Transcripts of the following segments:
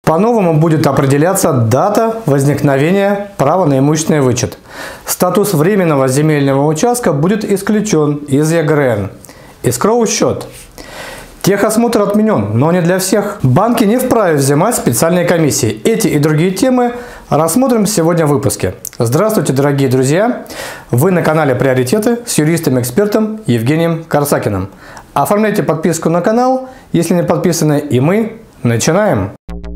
По-новому будет определяться дата возникновения права на имущественный вычет. Статус временного земельного участка будет исключен из ЕГРН. Escrow счет. Техосмотр отменен, но не для всех. Банки не вправе взимать специальные комиссии. Эти и другие темы рассмотрим сегодня в выпуске. Здравствуйте, дорогие друзья! Вы на канале Приоритеты с юристом-экспертом Евгением Корсакиным. Оформляйте подписку на канал, если не подписаны, и мы начинаем.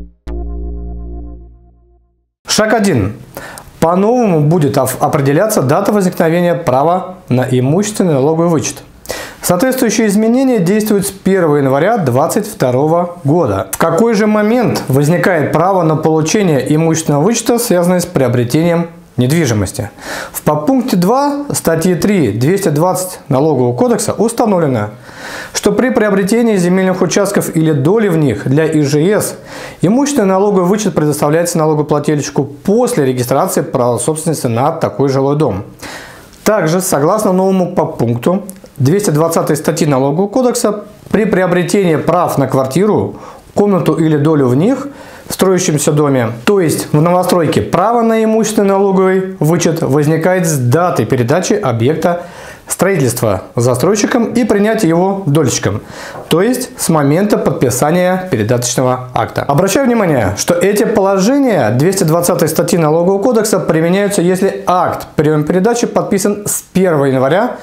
Шаг 1. По-новому будет определяться дата возникновения права на имущественный налоговый вычет. Соответствующие изменения действуют с 1 января 2022 года. В какой же момент возникает право на получение имущественного вычета, связанное с приобретением недвижимости? В подпункте 2 статьи 3 220 Налогового кодекса установлено, что при приобретении земельных участков или доли в них для ИЖС имущественный налоговый вычет предоставляется налогоплательщику после регистрации права собственности на такой жилой дом. Также, согласно новому подпункту 220 статьи Налогового кодекса, при приобретении прав на квартиру, комнату или долю в них в строящемся доме, то есть в новостройке, право на имущественный налоговый вычет возникает с даты передачи объекта строительства застройщиком и принятия его дольщиком, то есть с момента подписания передаточного акта. Обращаю внимание, что эти положения 220 статьи Налогового кодекса применяются, если акт приема-передачи подписан с 1 января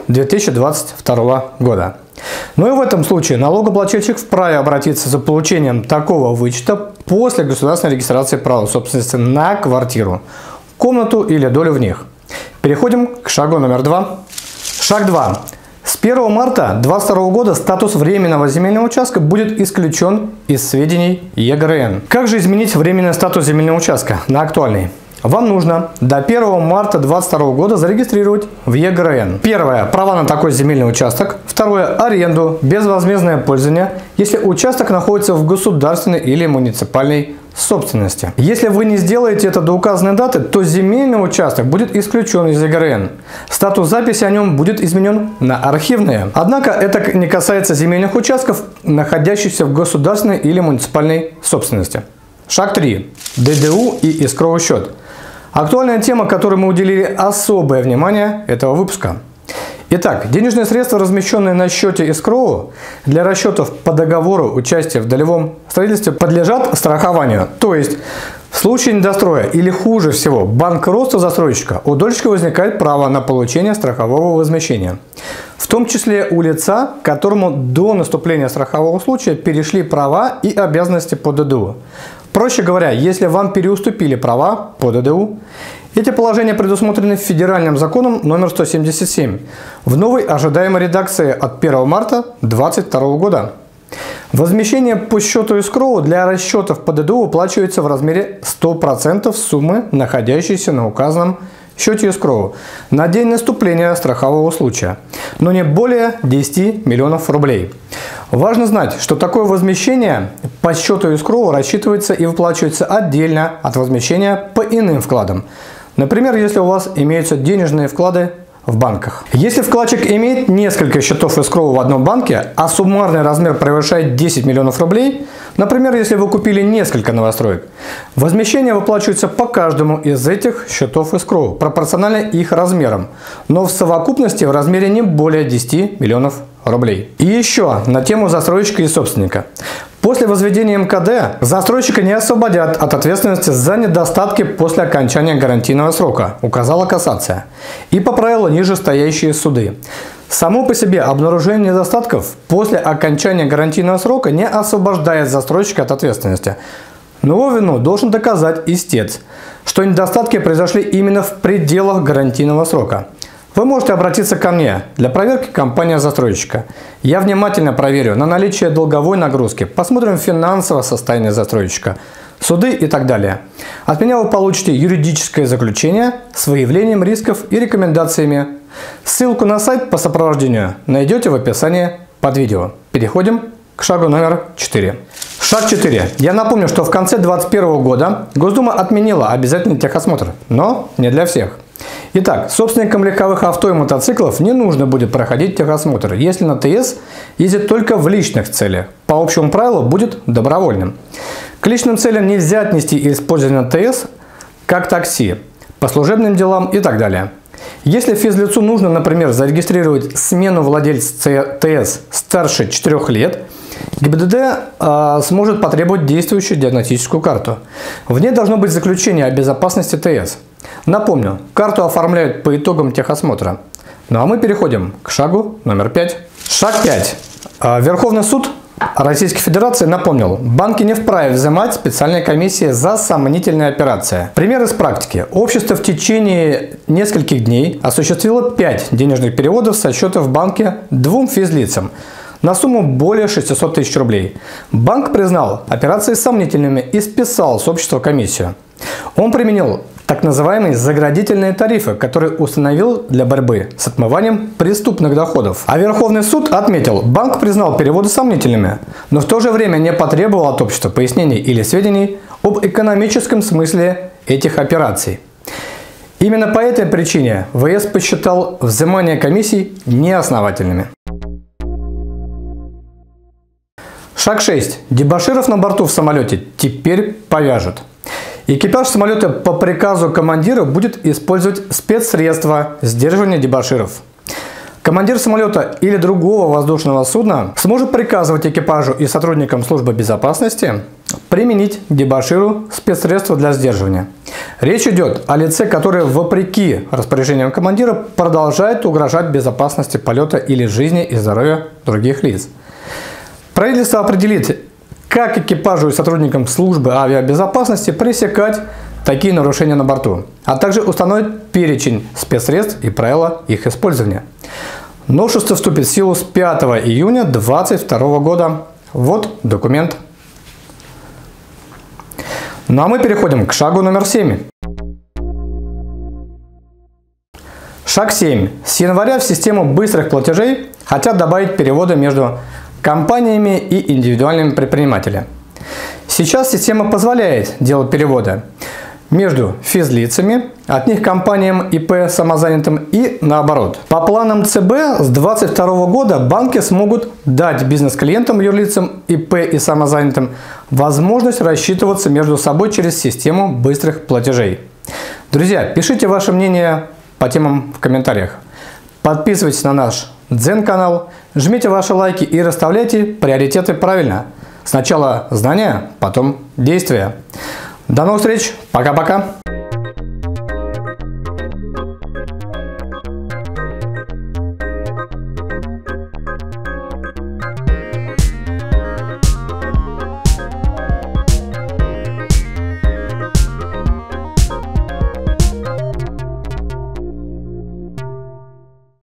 2022 года. Но и в этом случае налогоплательщик вправе обратиться за получением такого вычета после государственной регистрации права собственности на квартиру, комнату или долю в них. Переходим к шагу номер 2. Шаг 2. С 1 марта 2022 года статус временного земельного участка будет исключен из сведений ЕГРН. Как же изменить временный статус земельного участка на актуальный? Вам нужно до 1 марта 2022 года зарегистрировать в ЕГРН. Первое. Права на такой земельный участок. Второе. Аренду, безвозмездное пользование, если участок находится в государственной или муниципальной собственности. Если вы не сделаете это до указанной даты, то земельный участок будет исключен из ЕГРН. Статус записи о нем будет изменен на архивные. Однако это не касается земельных участков, находящихся в государственной или муниципальной собственности. Шаг 3. ДДУ и escrow счет. Актуальная тема, которой мы уделили особое внимание этого выпуска. Итак, денежные средства, размещенные на счете escrow для расчетов по договору участия в долевом строительстве, подлежат страхованию. То есть, в случае недостроя или хуже всего банкротства застройщика, у дольщика возникает право на получение страхового возмещения. В том числе у лица, которому до наступления страхового случая перешли права и обязанности по ДДУ. Проще говоря, если вам переуступили права по ДДУ, эти положения предусмотрены федеральным законом номер 177 в новой ожидаемой редакции от 1 марта 2022 года. Возмещение по счету escrow для расчетов по ДДУ уплачивается в размере 100% суммы, находящейся на указанном счете escrow на день наступления страхового случая, но не более 10 миллионов рублей. Важно знать, что такое возмещение по счету escrow рассчитывается и выплачивается отдельно от возмещения по иным вкладам. Например, если у вас имеются денежные вклады в банках. Если вкладчик имеет несколько счетов escrow в одном банке, а суммарный размер превышает 10 миллионов рублей, например, если вы купили несколько новостроек, возмещение выплачивается по каждому из этих счетов escrow, пропорционально их размерам, но в совокупности в размере не более 10 миллионов рублей. И еще на тему застройщика и собственника. После возведения МКД застройщика не освободят от ответственности за недостатки после окончания гарантийного срока, указала кассация, и поправила нижестоящие суды. Само по себе обнаружение недостатков после окончания гарантийного срока не освобождает застройщика от ответственности. Но его вину должен доказать истец, что недостатки произошли именно в пределах гарантийного срока. Вы можете обратиться ко мне для проверки компании-застройщика. Я внимательно проверю на наличие долговой нагрузки, посмотрим финансовое состояние застройщика, суды и так далее. От меня вы получите юридическое заключение с выявлением рисков и рекомендациями. Ссылку на сайт по сопровождению найдете в описании под видео. Переходим к шагу номер 4. Шаг 4. Я напомню, что в конце 2021 года Госдума отменила обязательный техосмотр, но не для всех. Итак, собственникам легковых авто и мотоциклов не нужно будет проходить техосмотр, если на ТС ездит только в личных целях. По общему правилу будет добровольным. К личным целям нельзя отнести использование ТС как такси, по служебным делам и так далее. Если физлицу нужно, например, зарегистрировать смену владельца ТС старше 4 лет, ГИБДД сможет потребовать действующую диагностическую карту. В ней должно быть заключение о безопасности ТС. Напомню, карту оформляют по итогам техосмотра. Ну а мы переходим к шагу номер 5. Шаг 5. Верховный суд Российской Федерации напомнил, банки не вправе взимать специальные комиссии за сомнительные операции. Пример из практики. Общество в течение нескольких дней осуществило 5 денежных переводов со счета в банке 2 физлицам на сумму более 600 тысяч рублей. Банк признал операции сомнительными и списал с общества комиссию. Он применил так называемые заградительные тарифы, которые установил для борьбы с отмыванием преступных доходов. А Верховный суд отметил, банк признал переводы сомнительными, но в то же время не потребовал от общества пояснений или сведений об экономическом смысле этих операций. Именно по этой причине ВС посчитал взимание комиссий неосновательными. Шаг 6. Дебоширов на борту в самолете теперь повяжут. Экипаж самолета по приказу командира будет использовать спецсредства сдерживания дебоширов. Командир самолета или другого воздушного судна сможет приказывать экипажу и сотрудникам службы безопасности применить к дебоширу спецсредства для сдерживания. Речь идет о лице, которое вопреки распоряжениям командира продолжает угрожать безопасности полета или жизни и здоровью других лиц. Правительство определит, как экипажу и сотрудникам службы авиабезопасности пресекать такие нарушения на борту, а также установит перечень спецсредств и правила их использования. Новшество вступит в силу с 5 июня 2022 года. Вот документ. Ну а мы переходим к шагу номер 7. Шаг 7. С января в систему быстрых платежей хотят добавить переводы между компаниями и индивидуальными предпринимателями. Сейчас система позволяет делать переводы между физлицами, от них компаниям ИП самозанятым и наоборот. По планам ЦБ с 2022 года банки смогут дать бизнес-клиентам, юрлицам, ИП и самозанятым возможность рассчитываться между собой через систему быстрых платежей. Друзья, пишите ваше мнение по темам в комментариях. Подписывайтесь на наш Дзен-канал, жмите ваши лайки и расставляйте приоритеты правильно. Сначала знания, потом действия. До новых встреч. Пока-пока.